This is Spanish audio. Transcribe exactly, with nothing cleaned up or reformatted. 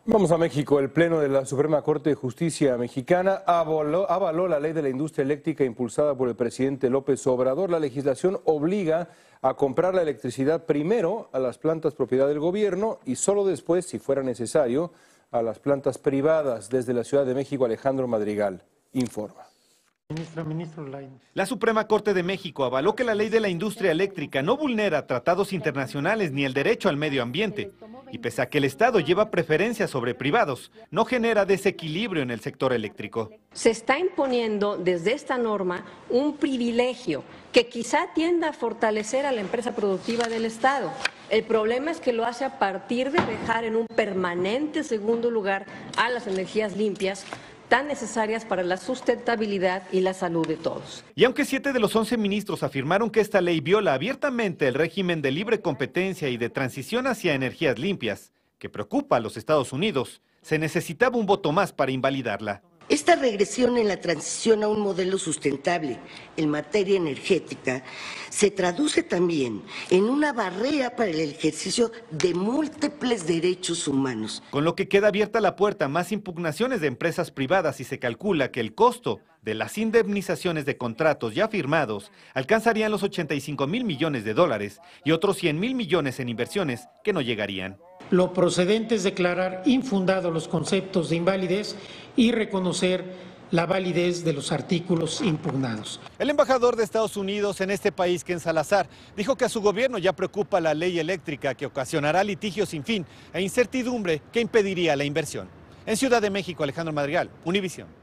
Vamos a México. El Pleno de la Suprema Corte de Justicia mexicana avaló, avaló la ley de la industria eléctrica impulsada por el presidente López Obrador. La legislación obliga a comprar la electricidad primero a las plantas propiedad del gobierno y solo después, si fuera necesario, a las plantas privadas. Desde la Ciudad de México, Alejandro Madrigal informa. Ministra, ministro Lainez. La Suprema Corte de México avaló que la ley de la industria eléctrica no vulnera tratados internacionales ni el derecho al medio ambiente. Y pese a que el Estado lleva preferencias sobre privados, no genera desequilibrio en el sector eléctrico. Se está imponiendo desde esta norma un privilegio que quizá tienda a fortalecer a la empresa productiva del Estado. El problema es que lo hace a partir de dejar en un permanente segundo lugar a las energías limpias, tan necesarias para la sustentabilidad y la salud de todos. Y aunque siete de los once ministros afirmaron que esta ley viola abiertamente el régimen de libre competencia y de transición hacia energías limpias, que preocupa a los Estados Unidos, se necesitaba un voto más para invalidarla. Esta regresión en la transición a un modelo sustentable en materia energética se traduce también en una barrera para el ejercicio de múltiples derechos humanos. Con lo que queda abierta la puerta a más impugnaciones de empresas privadas y se calcula que el costo de las indemnizaciones de contratos ya firmados alcanzarían los ochenta y cinco mil millones de dólares y otros cien mil millones en inversiones que no llegarían. Lo procedente es declarar infundados los conceptos de invalidez y reconocer la validez de los artículos impugnados. El embajador de Estados Unidos en este país, Ken Salazar, dijo que a su gobierno ya preocupa la ley eléctrica que ocasionará litigios sin fin e incertidumbre que impediría la inversión. En Ciudad de México, Alejandro Madrigal, Univisión.